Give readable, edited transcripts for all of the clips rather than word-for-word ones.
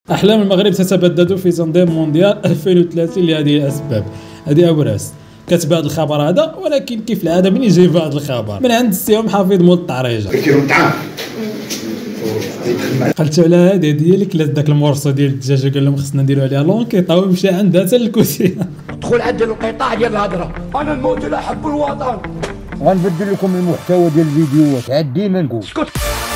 أحلام المغرب تتبدد في تنظيم مونديال 2030 لهذه الأسباب. هذه أول راس كتب هذا الخبر هذا، ولكن كيف العادة من يجيب هذا الخبر من عند السيوم حفيظ مول الطريجة. قلت على هذه ديالك لا داك المورصو ديال الدجاجة قال لهم خصنا نديرو عليها لونكيطا ومشى عندها حتى للكوسينة. دخل عند القطاع ديال الهضرة، أنا نموت ولا حب الوطن. غنبدل لكم المحتوى ديال الفيديوهات عاد ديما نقول. اسكت.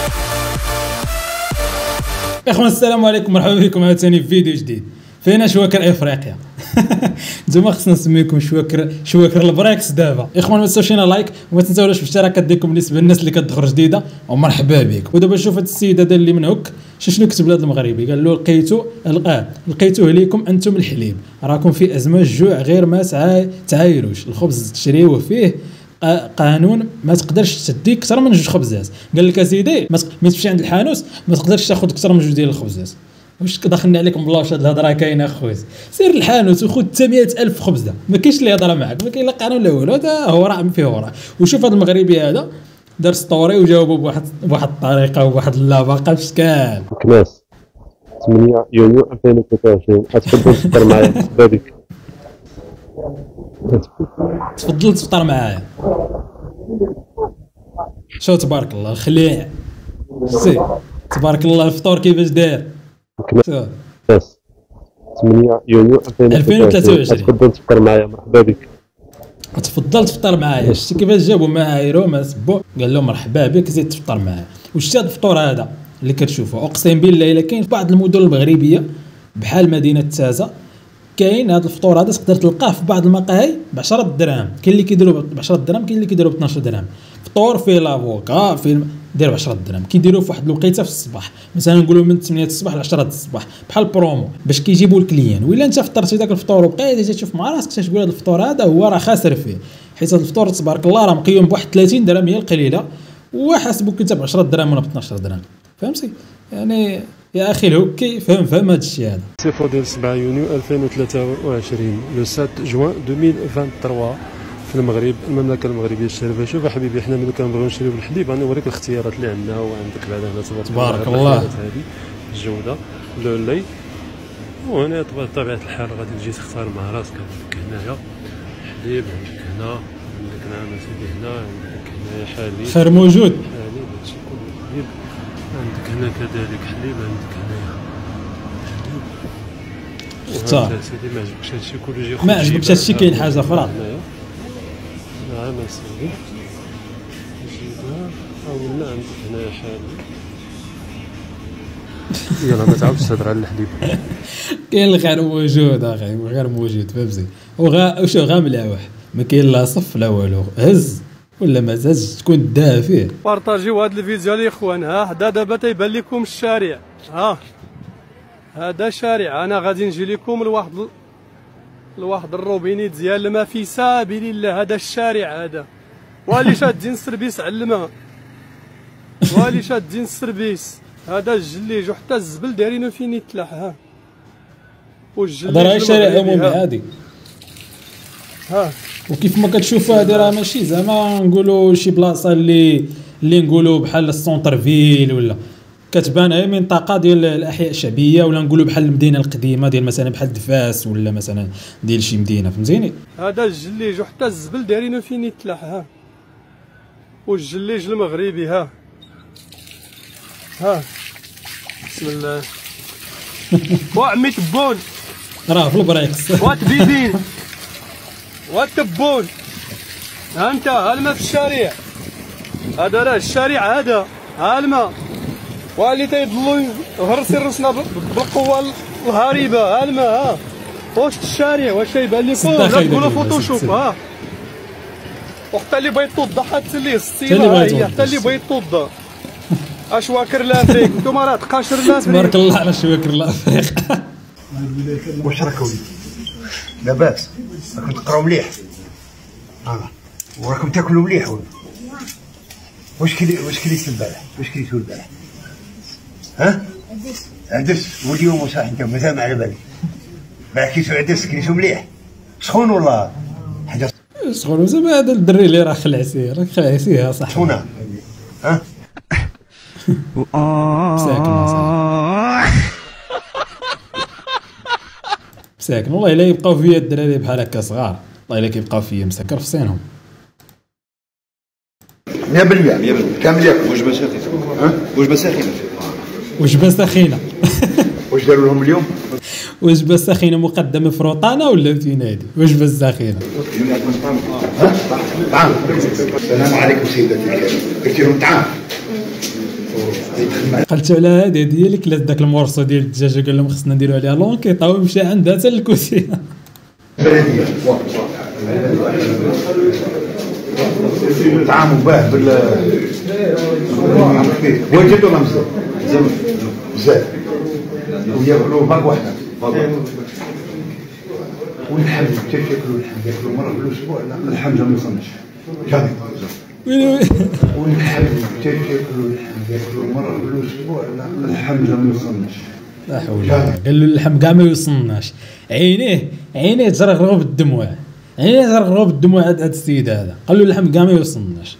اخوان السلام عليكم، مرحبا بكم عاوتاني في فيديو جديد. فينا شواكر افريقيا. نتوما خصنا نسميكم شواكر البريكس دابا. اخوان ما تنساوش لايك وما تنساوش في الاشتراك ديالكم بالنسبه للناس اللي كتدخل جديده، ومرحبا بكم. ودابا شوف هذا السيد هذا اللي من هك شنو كتب لهذا المغربي، قال له لقيتوه ليكم انتم الحليب، راكم في ازمه الجوع غير ما تعايروش، الخبز تشريوه فيه قانون ما تقدرش تدي اكثر من 2 خبزات. قال لك اسيدي ما تمشي عند الحانوت ما تقدرش تاخذ اكثر من 2 ديال الخبزات. واش داخلنا عليكم بالله واش هاد الهضره كاينه اخويا؟ سير للحانوت وخذ 800,000 خبزه، ما كاينش اللي يهضر معاك، ما كاين لا قانون لا والو، هذا هو راه فيه هو. وشوف هذا المغربي هذا دار ستوري وجاوبوا بواحد الطريقه وواحد اللافاقه بشكال. كناس 8 يونيو 2023 غتفضل تفطر معايا بابيك. تفضل تفطر معايا. شو تبارك الله الخليع، سي تبارك الله الفطور كيفاش داير. كناس 8 يونيو 2023 غتفضل تفطر معايا، مرحبا بك. تفضل تفطر معايا. شتي كيفاش جابوا معايرو ما سبوا، قال لهم مرحبا بك زيد تفطر معايا. وشتي هذا الفطور هذا اللي كتشوفه اقسم بالله الا كاين في بعض المدن المغربيه بحال مدينه تازه، كاين هذا الفطور هذا تقدر تلقاه في بعض المقاهي ب 10 دراهم، كاين اللي كيديروا ب 10 دراهم، كاين اللي كيديروا ب 12 درهم. فطور فيه لافوكا فيه دير ب 10 دراهم، كيديروه في واحد الوقيته في الصباح، مثلا نقولوا من 8 الصباح ل 10 الصباح بحال برومو باش كيجيبوا الكليان. وإلا انت فطرتي داك الفطور وبقيتي تشوف مع راسك تقول هذا الفطور هذا هو راه خاسر فيه، حيت هذا الفطور تبارك الله راه مقيم بواحد 30 درهم هي القليله، وحاسبك انت ب 10 دراهم ولا ب 12 درهم. فهمتي يعني يا اخي الهوكي فهم هذا الشيء هذا. صفر ديال 7 يونيو 2023 لو 7 جوان 2023 في المغرب، المملكه المغربيه الشريفه. شوف حبيبي حنا ملي كنبغيو نشريو الحليب غنوريك الاختيارات اللي عندنا، وعندك بعدا هنا تبارك الله هذه الجوده لو لي. وهنا بطبيعه الحال غادي تجي تختار مع راسك. عندك هنايا حليب، عندك هنا، عندك نعم سيدي هنا، عندك هنايا حليب خير موجود، حليب هادشي كله حليب. عندك هنا كذلك حليب، عندك هنايا حليب. اختار سيدي ما عجبكش هادشي كله جي، ما عجبكش هادشي كاين حاجه اخرى. نعم سيدي جيبها حاولنا. عندك هنايا حليب. يلا ما تعاودش تهضر على الحليب. كاين الخير موجود اخي، غير موجود فهمتي. وشو ملاوح ما كاين لا صف لا والو، هز ولا ما تهزش تكون داه فيه. بارطاجيو هذا الفيديو الاخوان. ها حدا دابا تيبان لكم الشارع، ها هذا شارع. انا غادي نجي لكم لواحد الروبيني ديال الماء في سبيل الله. هذا الشارع هذا والي شادين السربيس على الماء، والي شادين السربيس. هذا الجليج وحتى الزبل دايرينو فين يتلاح. ها والجليج هذا راه شارع عمومي عادي. ها وكيف ما كتشوفوا هذه راه ماشي زعما نقولوا شي بلاصه اللي نقولوا بحال السونتر فيل، ولا كتبان هي منطقه ديال الاحياء الشعبيه، ولا نقولوا بحال المدينه القديمه ديال مثلا بحال دفاس، ولا مثلا ديال شي مدينه فهمتيني. هذا الجليج وحتى الزبل دايرينو فين يتلاح. ها والجليج المغربي. ها بسم الله. وعمي تبون راه في البريكس. وتبيبين وتبون. ها انت ها الماء في الشارع هذا، راه الشارع هذا. ها الماء واللي تيضلوا هرسي راسنا بالقوه الهاربه. ها الماء. ها واش الشارع واش يبان لكم ولا تقولوا فوتوشوب؟ ها وحتى اللي بغى يتوضا حتى اللي السيله، حتى اللي بغى يتوضا. اشواكر الافريق نتوما راه تقاشر الافريق. تبارك الله على شواكر الافريق. واش راكم لاباس؟ راكم تقراو مليح؟ وراكم تاكلوا مليح ولا؟ واش كليتوا البارح؟ واش كليتوا البارح؟ ها؟ عدس. واليوم وصح انت مازال ما على بالك. البارح كليتوا عدس، كليتوا مليح. سخون ولا حاجه سخون؟ زعما هذا الدري اللي راه خلعسيه صح سخونه. ها؟ ساكن مساكن والله الا يبقاو فيا الدراري بحال هكا صغار، والله الا كيبقاو فيا مسكر في صينهم. 100% كامل ياكل. وجبه ساخنه. وجبه ساخنه. وجبه ساخنه. واش داروا لهم اليوم؟ وجبه ساخنه مقدمه في روطانه ولا فين هادي؟ وجبه ساخنه. طعام. السلام عليكم سيدتي الكريم. قلت لهم طعام. قلت على هادي اللي كلات داك المورصو ديال الدجاجه قال لهم خصنا نديرو عليها لونكيط، هو مشى عندها حتى للكوسينه. طعام مباه وجدوا ولا مزال؟ مزال. وياكلوا باك واحده. واللحم كيف ياكلوا اللحم؟ ياكلوا مره في الاسبوع؟ لا اللحم ما يصنعش. جامي. واللحم كيف ياكلوا اللحم؟ ياكلوا مره في الاسبوع؟ لا اللحم ما يصنعش. لا حول. قال له اللحم كاع ما يصنعش. عينيه تزرغرغوا بالدموع. عينيه تزرغرغوا بالدموع هذا السيد هذا. قال له اللحم كاع ما يصنعش.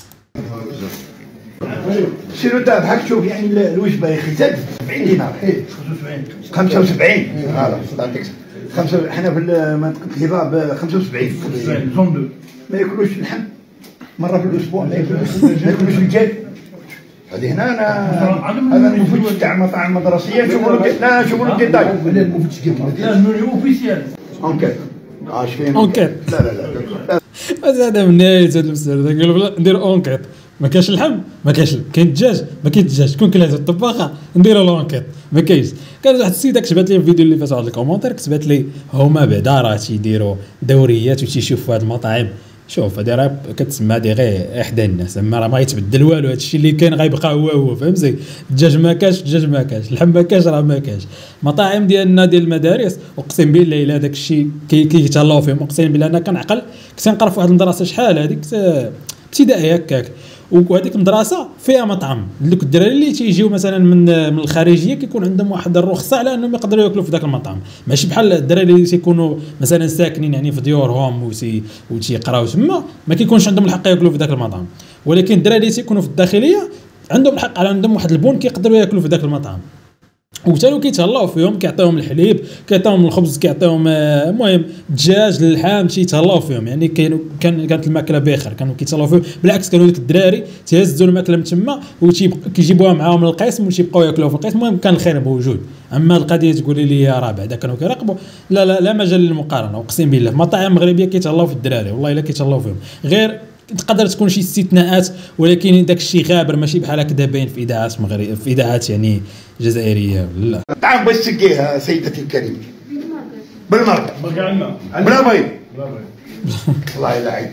سيرو انت بحال تشوف يعني الوجبه يا اخي زاد 70 دينار. 75 هذا يعطيك 5. حنا في منطقه الهبه ب 75 زون. ما ياكلوش اللحم مره في الاسبوع، ما ياكلوش الدجاج. هذه هنا انا المفتش تاع المطاعم المدرسيه. شوفوا له ديتاي. لا المفتش ديال المدينه اوفيسيال انكيت. اش فين انكيت؟ لا هذا من نهايه هذا المسألة. قالوا ندير انكيت، ما كاينش اللحم ما كاينش، كاين الدجاج ما كاين الدجاج، شكون كلات الطباخه نديروا لونكيت ما كاينش. كان واحد السيده كتبات لي الفيديو اللي فات على الكومونتير، كتبات لي هما بعدا راه تيديروا دوريات وتيشوفوا هاد المطاعم. شوف هادي راه كتسمى هادي غير احدى الناس، اما راه ما غيتبدل والو. هادشي اللي كاين غيبقى هو فهمتي. الدجاج ما كاش، الدجاج ما كاش، اللحم ما كاش، راه ما كاش. مطاعم ديالنا ديال المدارس اقسم بالله الا داك الشيء كيتهلاو فيهم. اقسم بالله انا كنعقل كنت نقرا في واحد المدرسه شحال هذيك ابتدائيه هكاك، وهذيك المدرسه فيها مطعم. دوك الدراري اللي تيجيو مثلا من الخارجيه كيكون عندهم واحد الرخصه على انهم يقدروا ياكلوا في ذاك المطعم، ماشي بحال الدراري اللي تيكونوا مثلا ساكنين يعني في ديورهم وتيقراو تما ما كيكونش عندهم الحق ياكلوا في ذاك المطعم. ولكن الدراري اللي تيكونوا في الداخليه عندهم الحق، على عندهم واحد البون كيقدروا ياكلوا في ذاك المطعم. وتالو كيتهلاو فيهم، كيعطيوهم الحليب، كيعطيوهم الخبز، كيعطيوهم المهم الدجاج اللحم، تيتهلاو فيهم. يعني كانت الماكله بخير، كانوا كيتهلاو فيهم. بالعكس كانوا ديك الدراري تيهزوا الماكله من تما وكيجيبوها معاهم للقسم وتيبقاو ياكلوها في القسم. المهم كان الخير موجود. اما القضيه تقولي لي راه بعدا كانوا كيراقبوا، لا مجال للمقارنه. اقسم بالله في مطاعم مغربيه كيتهلاو في الدراري، والله الا كيتهلاو فيهم. غير تقدر تكون شي استثناءات، ولكن داك الشيء غابر، ماشي بحال هكذا باين في اذاعات مغربيه، في اذاعات يعني جزائريه. لا طعام باش تسقيها سيدتي الكريمه بالمرق بلا بيض. الله يلعن.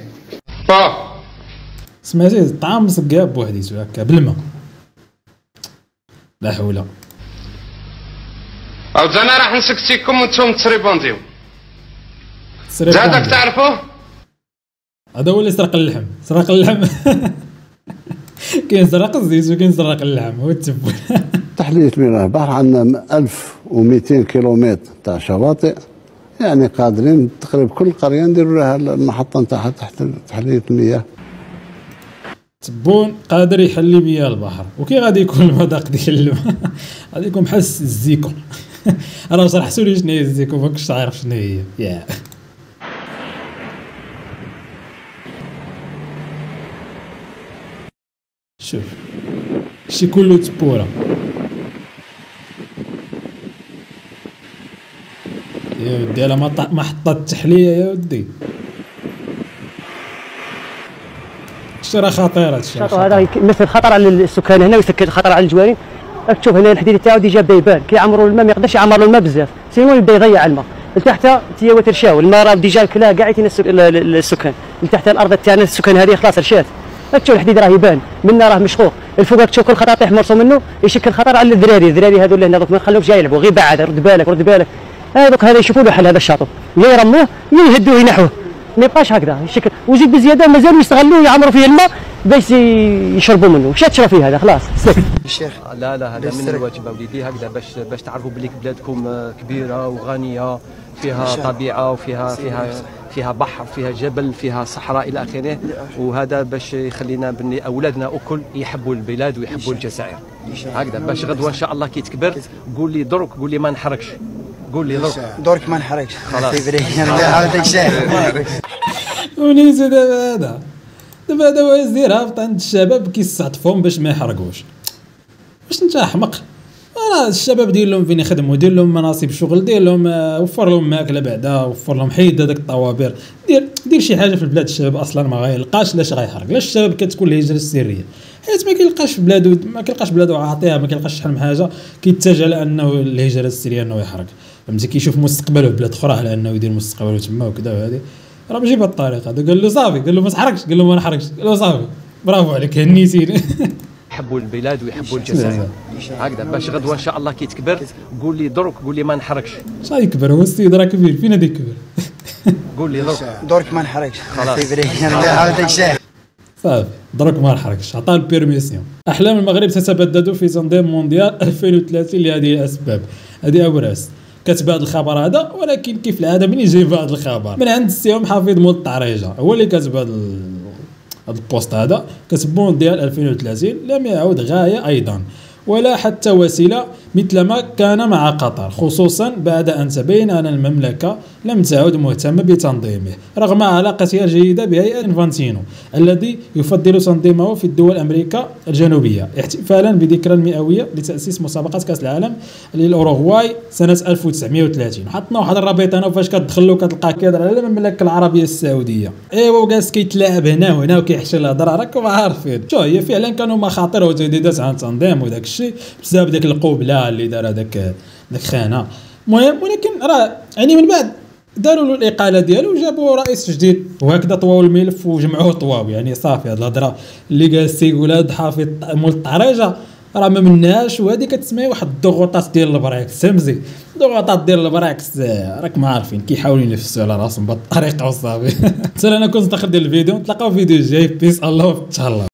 سمعتي الطعام مسقيها بوحديتو هكا بالماء. لا حول. انا راح نسكتيكم وانتم تريبونديو. زادك تعرفوه؟ هذا هو اللي سرق اللحم. كاين سرق الزيت وكاين سرق اللحم، هو التبون. تحلية مياه البحر عندنا 1200 كيلومتر تاع شواطئ، يعني قادرين تقريبا كل قرية نديروا لها المحطة نتاعها تحت تحلية المياه. تبون قادر يحلي مياه البحر، وكي غادي يكون المذاق ديال الماء غادي يكون بحال الزيكو. انا شرحتوا لي شنو هي الزيكو، ما كنتش عارف شنو هي. شوف شي كله تبوره يا ودي، على محطة التحلية يا ودي. راه خطيرة هذا يمثل خطر على السكان هنا ويسكر خطر على الجوارين. تشوف هنا الحديد تاعو ديجا بدا يبان، كيعمروا الماء ما يقدرش يعمر له الماء بزاف، سينو يبدا يضيع الماء. لتحت تيوات رشاو الماء راه ديجا كلا كاع السكان. لتحت الارض تاعنا السكان هذه خلاص رشات. تشوف الحديد راه يبان منا راه مشقوق. الفوق تشوف كل خطر طيح مرسوم منه يشكل خطر على الدراري هذو اللي هنا دوك ما نخلوهمش يلعبوا، غير بعد رد بالك. هذوك هذا يشوفوا له حل هذا الشاطئ، يا يرموه يا يهدوه ينحوه، ما يبقاش هكذا يشكل. وزيد بزياده مازالوا يستغلوه يعمروا فيه الماء باش يشربوا منه. مشات تشرب فيه هذا خلاص سلك. الشيخ لا هذا من الواجب اوليدي هكذا باش تعرفوا بلي بلادكم كبيره وغنيه، فيها طبيعه وفيها بحر، فيها جبل، فيها صحراء الى اخره. وهذا باش يخلينا بني اولادنا اكل يحبوا البلاد ويحبوا الجزائر هكذا، باش غدوه ان شاء الله كي تكبر قول لي درك قول لي ما نحرقش قول لي دورك ما نحرقش خلاص هذاك الشيء. ونيزو دابا هذا واش دير هابط عند الشباب كيستعطفهم باش ما يحرقوش. واش انت احمق؟ راه الشباب دير لهم فين يخدموا، دير لهم مناصب شغل، دير لهم وفر لهم ماكله بعدا، وفر لهم حيد هذاك الطوابير، دير شي حاجه في البلاد. الشباب اصلا ما غيلقاش لاش غيحرق. لاش الشباب كتكون الهجره السريه؟ حيت ما كيلقاش في بلادو، ما كيلقاش بلادو عاطيها، ما كيلقاش شحال من حاجه، كيتجه لانه الهجره السريه انه يحرق. فهمتي؟ كيشوف مستقبله في بلاد اخرى على انه يدير مستقبله تما وكذا. وهذه راه ماشي بهذه الطريقه. هذا قال له صافي، قال له ما تحرقش، قال له ما نحرقش، قال له صافي برافو عليك هنيتيني. يحبوا البلاد ويحبوا الجزائر هكذا باش غدوه ان شاء الله كي تكبر قول لي درك، قول لي ما نحرقش. شحال يكبر هو السيد راه كبير، فين غادي يكبر؟ قول لي درك ما نحرقش خلاص هذاك الشيء. صافي درك ما نحرقش، عطاه البيرميسيون. احلام المغرب تتبدد في تنظيم مونديال 2030 لهذه الاسباب. هذه ابو راس كتب هذا الخبر هذا، ولكن كيف العاده منين جايب هذا الخبر؟ من عند السي حفيظ مول الطعريجه، هو اللي كاتب هذا البوست هذا. كتب مونديال 2030 لم يعد غايه ايضا ولا حتى وسيله مثل ما كان مع قطر، خصوصا بعد ان تبين ان المملكه لم تعد مهتمه بتنظيمه رغم علاقتها الجيده بهيئه انفانتينو الذي يفضل تنظيمه في الدول امريكا الجنوبيه، احتفالا بذكرى المئويه لتاسيس مسابقه كاس العالم للاوروغواي سنه 1930. حطنا واحد الرابط هنا فاش كتدخل له كتلقاه كيهضر على المملكه العربيه السعوديه. ايوا وجالس كيتلاعب هنا وهنا وكيحشي الهضره، راكم عارفين. شو هي فعلا كانوا مخاطر وتهديدات عن التنظيم وداك الشيء بسبب داك القبله اللي دار هذاك خانه. المهم ولكن راه يعني من بعد داروا له الاقاله ديالو وجابوا رئيس جديد، وهكذا طواو الملف وجمعوه طواو. يعني صافي هاد الهضره اللي جالس يقول هاد حافظ مول الطعريجه راه ما مناش، وهذه كتسمى واحد الضغوطات ديال البراكس. فهمتي؟ ضغوطات ديال البراكس راكم عارفين كيحاولوا ينفسوا على راسهم بهذه الطريقه وصافي. حتى انا كنت ناخذ ديال الفيديو، نتلاقاو في فيديو جاي. بيس الله ان شاء الله.